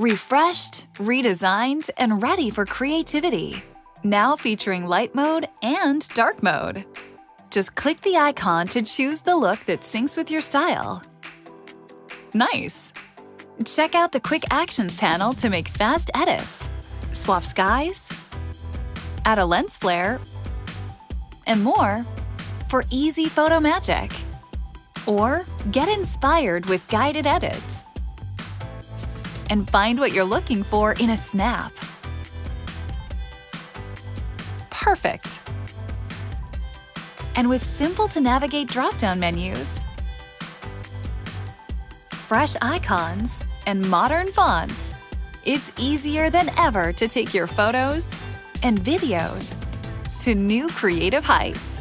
Refreshed, redesigned, and ready for creativity. Now featuring light mode and dark mode. Just click the icon to choose the look that syncs with your style. Nice! Check out the Quick Actions panel to make fast edits, swap skies, add a lens flare, and more for easy photo magic. Or get inspired with guided edits and find what you're looking for in a snap. Perfect! And with simple-to-navigate drop-down menus, fresh icons, and modern fonts, it's easier than ever to take your photos and videos to new creative heights.